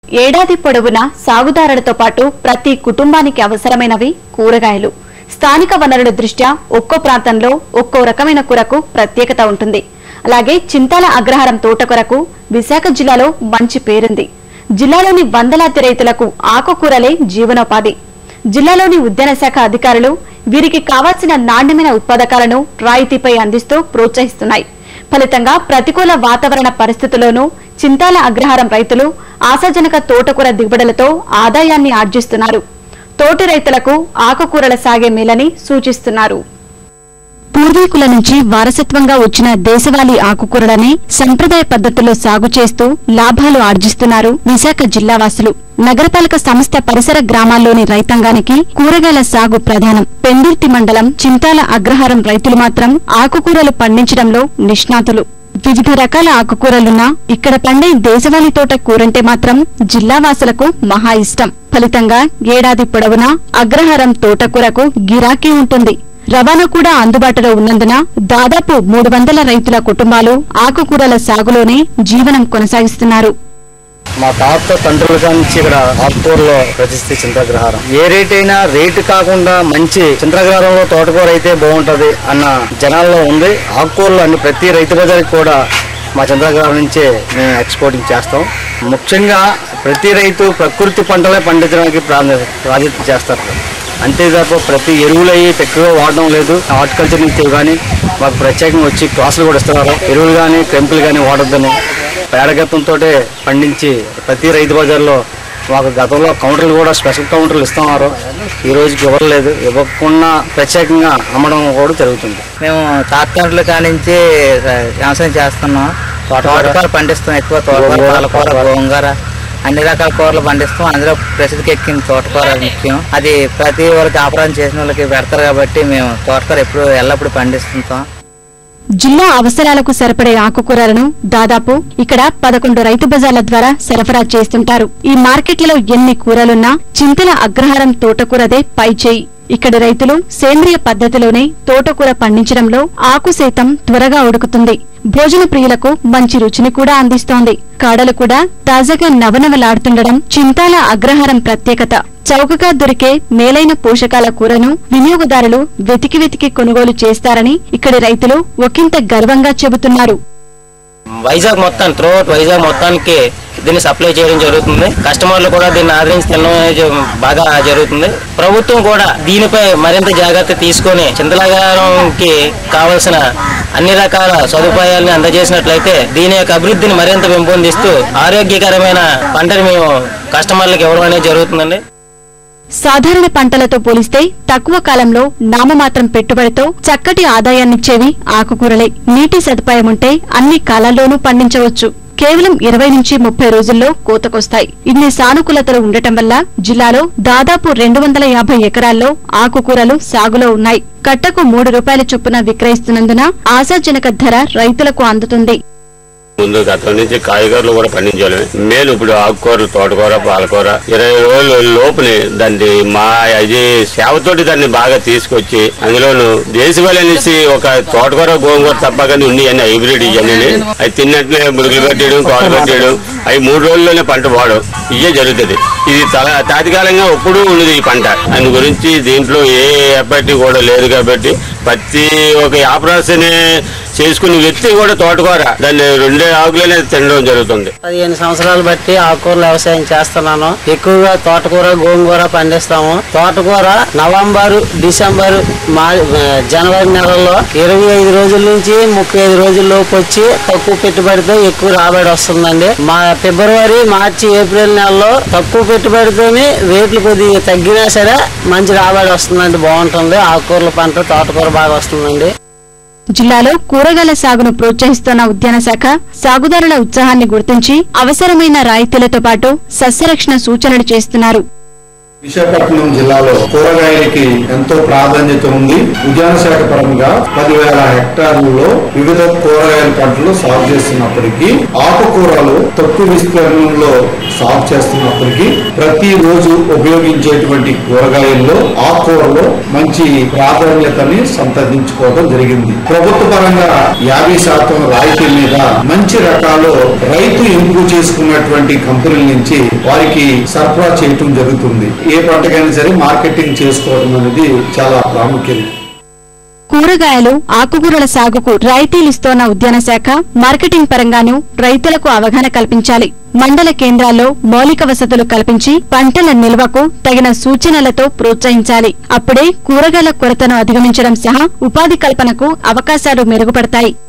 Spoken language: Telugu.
ఏడాది పొడవునా సాగుదారులతో పాటు ప్రతి కుటుంబానికి అవసరమైనవి కూరగాయలు. స్థానిక వనరుల దృష్ట్యా ఒక్కో ప్రాంతంలో ఒక్కో రకమైన కూరకు ప్రత్యేకత ఉంటుంది. అలాగే చింతాల అగ్రహారం తోటకూరకు విశాఖ జిల్లాలో మంచి పేరుంది. జిల్లాలోని వందలాది రైతులకు ఆకుకూరలే జీవనోపాధి. జిల్లాలోని ఉద్యాన శాఖ అధికారులు వీరికి కావాల్సిన నాణ్యమైన ఉత్పాదకాలను రాయితీపై అందిస్తూ ప్రోత్సహిస్తున్నాయి. ఫలితంగా ప్రతికూల వాతావరణ పరిస్థితుల్లోనూ చింతాల అగ్రహారం రైతులు ఆశాజనక తోటకూర దిగుబడులతో ఆదాయాన్ని ఆర్జిస్తున్నారు. తోటి రైతులకు ఆకుకూరల సాగే మేలని సూచిస్తున్నారు. పూర్వీకుల నుంచి వారసత్వంగా వచ్చిన దేశవాళీ ఆకుకూరలనే సంప్రదాయ పద్ధతుల్లో సాగు చేస్తూ లాభాలు ఆర్జిస్తున్నారు విశాఖ జిల్లావాసులు. నగరపాలక సంస్థ పరిసర గ్రామాల్లోని రైతాంగానికి కూరగాయల సాగు ప్రధానం. పెందుర్తి మండలం చింతాల అగ్రహారం రైతులు మాత్రం ఆకుకూరలు పండించడంలో నిష్ణాతులు. వివిధ రకాల ఆకుకూరలున్నా ఇక్కడ పండే దేశవాళీ తోట కూరంటే మాత్రం జిల్లావాసులకు మహా ఇష్టం. ఫలితంగా ఏడాది పొడవునా అగ్రహారం తోటకూరకు గిరాకీ ఉంటుంది. రవాణా కూడా అందుబాటులో ఉన్నందున దాదాపు 300 రైతుల కుటుంబాలు ఆకుకూరల సాగులోనే జీవనం కొనసాగిస్తున్నారు. మా తాత తండ్రుల నుంచి ఇక్కడ ఆకుకూరలో ప్రతిష్ఠి చింతాగ్రహారం. ఏ రేట్ అయినా రేటు కాకుండా మంచి చింతాగ్రహారంలో తోటకూర అయితే బాగుంటది అన్న జనాల్లో ఉంది. ఆకుకూరలు అన్ని ప్రతి రైతు బజార్కి కూడా మా చింతాగ్రహారం నుంచే మేము ఎక్స్పోర్టింగ్ చేస్తాం. ముఖ్యంగా ప్రతి రైతు ప్రకృతి పంటలే పండించడానికి ప్రాజెక్ట్ చేస్తారు. అంతేకాక ప్రతి ఎరువులు అయ్యి ఎక్కువగా వాడడం లేదు. హార్టికల్చర్ నుంచి కానీ మాకు ప్రత్యేకంగా వచ్చి క్లాసులు కూడా ఇస్తున్నారు. ఎరువులు కానీ కెమికల్ కానీ వాడొద్దని పేడగత్తంతో పండించి ప్రతి రైతు బజార్లో మాకు గతంలో కౌంటర్లు కూడా స్పెషల్ కౌంటర్లు ఇస్తున్నారు. ఈ రోజుకి ఇవ్వలేదు. ఇవ్వకుండా ప్రత్యేకంగా అమ్మడం కూడా జరుగుతుంది. మేము తాత్కాలిక కానించి వ్యవసాయం చేస్తున్నాం. తోటకూర పండిస్తాం. ఎక్కువ తోటకూర, పాలకూర, గోంగూర అన్ని రకాల కూరలు పండిస్తాం. అందులో ప్రసిద్ధికి ఎక్కిన తోటకూర ముఖ్యం. అది ప్రతి ఒక్కరికి వ్యాపారం చేసిన వాళ్ళకి పెడతారు కాబట్టి మేము తోటకూర ఎల్లప్పుడూ పండిస్తుంటాం. జిల్లా అవసరాలకు సరిపడే ఆకుకూరలను దాదాపు ఇక్కడ 11 రైతు బజార్ల ద్వారా సరఫరా చేస్తుంటారు. ఈ మార్కెట్లలో ఎన్ని కూరలున్నా చింతల అగ్రహారం తోటకూరదే పైచేయి. ఇక్కడి రైతులు సేంద్రియ పద్ధతిలోనే తోటకూర పండించడంలో ఆకు సైతం త్వరగా ఉడుకుతుంది. భోజన ప్రియులకు మంచి రుచిని కూడా అందిస్తోంది. కాడలు కూడా తాజాగా నవనవలాడుతుండడం చింతాల అగ్రహారం ప్రత్యేకత. చౌకగా దొరికే మేలైన పోషకాల కూరను వినియోగదారులు వెతికి కొనుగోలు చేస్తారని ఇక్కడి రైతులు ఒకంత గర్వంగా చెబుతున్నారు. వైజాగ్ మొత్తం త్రూఅవుట్ వైజాగ్ మొత్తానికి దీన్ని సప్లై చేయడం జరుగుతుంది. కస్టమర్లు కూడా దీన్ని ఆదరించి తినడం బాగా జరుగుతుంది. ప్రభుత్వం కూడా దీనిపై మరింత జాగ్రత్త తీసుకుని చింతలగారంకి కావలసిన అన్ని రకాల సదుపాయాలను అందజేసినట్లయితే దీని యొక్క అభివృద్ధిని మరింత పెంపొందిస్తూ ఆరోగ్యకరమైన పంటని మేము కస్టమర్లకు ఇవ్వడం అనేది జరుగుతుందండి. సాధారణ పంటలతో పోలిస్తే తక్కువ కాలంలో నామమాత్రం పెట్టుబడితో చక్కటి ఆదాయాన్నిచ్చేవి ఆకుకూరలే. నీటి సదుపాయం ఉంటే అన్ని కాలాల్లోనూ పండించవచ్చు. కేవలం 20 నుంచి 30 రోజుల్లో కోతకొస్తాయి. ఇన్ని సానుకూలతలు ఉండటం వల్ల జిల్లాలో దాదాపు 250 ఎకరాల్లో ఆకుకూరలు సాగులో ఉన్నాయి. కట్టకు ₹3 చొప్పున విక్రయిస్తున్నందున ఆశాజనక ధర రైతులకు అందుతుంది. ముందు గతం నుంచి కాయగూరలు కూడా పండించాలి. మేలు ఇప్పుడు ఆకుకూరలు, తోటకూర, పాలకూర 20 రోజుల లోపుని దాన్ని అది సేవతోటి దాన్ని బాగా తీసుకొచ్చి అందులోను దేశవాళీ అనేసి ఒక తోటకూర, గోంగూర తప్ప కానీ ఉన్నాయి అన్ని హైబ్రిడ్ ఇవన్నీ. అవి తిన్నట్లే మురుగులు పెట్టేయడం, తోట పెట్టేయడం, అవి 3 రోజుల్లోనే పంట పోవడం ఇవే జరుగుతుంది. ఇది తాత్కాలికంగా ఎప్పుడూ ఉండదు ఈ పంట. అందు గురించి దీంట్లో ఏ ఎఫెక్ట్ కూడా లేదు కాబట్టి ప్రతి ఒక వ్యాపారాన్ని చేసుకునే వ్యక్తి కూడా తోటకూర దాన్ని 2 ఆకులనే తినడం జరుగుతుంది. 15 సంవత్సరాలు బట్టి ఆకుకూరల వ్యవసాయం చేస్తున్నాను. ఎక్కువగా తోటకూర, గోంగూర పండిస్తాము. తోటకూర నవంబర్, డిసెంబర్, జనవరి నెలల్లో 25 రోజుల నుంచి 35 రోజుల లోపు వచ్చి తక్కువ పెట్టుబడితో ఎక్కువ రాబడి వస్తుందండి. ఫిబ్రవరి, మార్చి, ఏప్రిల్ నెలలో తక్కువ పెట్టుబడితోనే రేట్లు కొద్దిగా తగ్గినా సరే మంచి రాబడి వస్తుందండి. బాగుంటుంది. ఆకుకూరల పంట, తోటకూర బాగా వస్తుందండి. జిల్లాలో కూరగాయల సాగును ప్రోత్సహిస్తున్న ఉద్యాన శాఖ సాగుదారుల ఉత్సాహాన్ని గుర్తించి అవసరమైన రాయితీలతో పాటు సస్యరక్షణ సూచనలు చేస్తున్నారు. విశాఖపట్నం జిల్లాలో కూరగాయలకి ఎంతో ప్రాధాన్యత ఉంది. ఉద్యాన శాఖ పరంగా 10,000 హెక్టార్లలో వివిధ కూరగాయల పంటలు సాగు చేస్తున్నప్పటికీ, ఆకుకూరలు తక్కువ విస్తీర్ణంలో సాగు చేస్తున్నప్పటికీ ప్రతి రోజు ఉపయోగించేటువంటి కూరగాయల్లో ఆకుకూరలో మంచి ప్రాధాన్యతని సంతరించుకోవడం జరిగింది. ప్రభుత్వ పరంగా 50% రాయితీ మీద మంచి రకాలు రైతు ఎంపిక చేసుకున్నటువంటి కంపెనీల నుంచి వారికి సరఫరా చేయటం జరుగుతుంది. ఏ పంటకైనా సరే మార్కెటింగ్ చేసుకోవడం అనేది చాలా ప్రాముఖ్యం. కూరగాయలు, ఆకుకూరల సాగుకు రాయితీలిస్తోన్న ఉద్యాన శాఖ మార్కెటింగ్ పరంగానూ రైతులకు అవగాహన కల్పించాలి. మండల కేంద్రాల్లో మౌలిక వసతులు కల్పించి పంటల నిల్వకు తగిన సూచనలతో ప్రోత్సహించాలి. అప్పుడే కూరగాయల కొరతను అధిగమించడం సహా ఉపాధి కల్పనకు అవకాశాలు మెరుగుపడతాయి.